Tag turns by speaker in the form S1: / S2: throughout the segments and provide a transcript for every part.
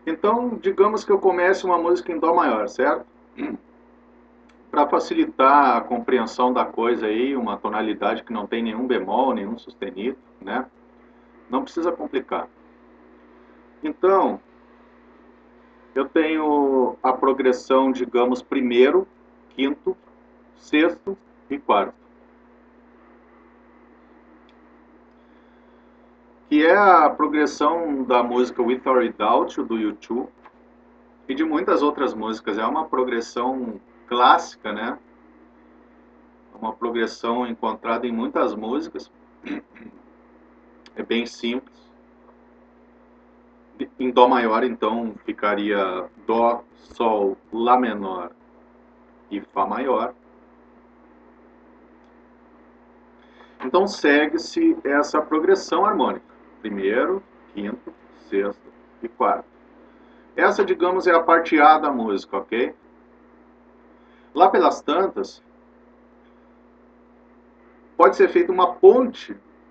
S1: Então, digamos que eu comece uma música em Dó maior, certo? Para facilitar a compreensão da coisa aí, uma tonalidade que não tem nenhum bemol, nenhum sustenido, né? Não precisa complicar. Então, eu tenho a progressão, digamos, primeiro, quinto, sexto e quarto. Que é a progressão da música With or Without You, do U2, e de muitas outras músicas. É uma progressão clássica, né? Uma progressão encontrada em muitas músicas. É bem simples. Em Dó maior, então, ficaria Dó, Sol, Lá menor e Fá maior. Então, segue-se essa progressão harmônica. Primeiro, quinto, sexto e quarto. Essa, digamos, é a parte A da música, ok? Lá pelas tantas, pode ser feita uma ponte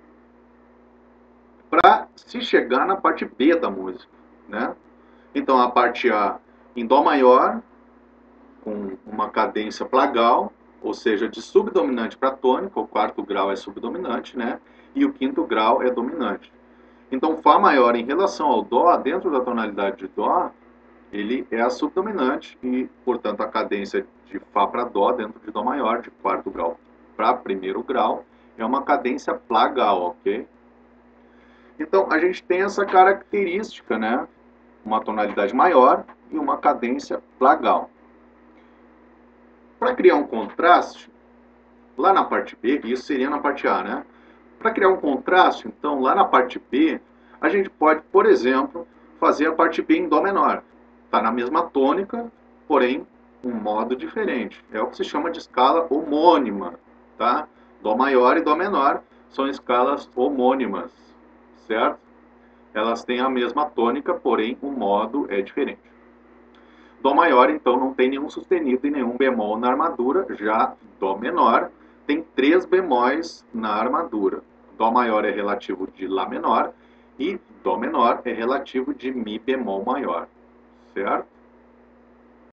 S1: para se chegar na parte B da música, né? Então, a parte A em Dó maior, com uma cadência plagal, ou seja, de subdominante para tônica, o quarto grau é subdominante, né? E o quinto grau é dominante. Então, Fá maior em relação ao Dó, dentro da tonalidade de Dó, ele é a subdominante e, portanto, a cadência de Fá para Dó dentro de Dó maior, de quarto grau para primeiro grau, é uma cadência plagal, ok? Então, a gente tem essa característica, né? Uma tonalidade maior e uma cadência plagal. Para criar um contraste, lá na parte B, isso seria na parte A, né? Para criar um contraste, então, lá na parte B, a gente pode, por exemplo, fazer a parte B em Dó menor. Está na mesma tônica, porém, um modo diferente. É o que se chama de escala homônima, tá? Dó maior e Dó menor são escalas homônimas, certo? Elas têm a mesma tônica, porém, o modo é diferente. Dó maior, então, não tem nenhum sustenido e nenhum bemol na armadura, já Dó menor tem 3 bemóis na armadura. Dó maior é relativo de Lá menor e Dó menor é relativo de Mi bemol maior, certo?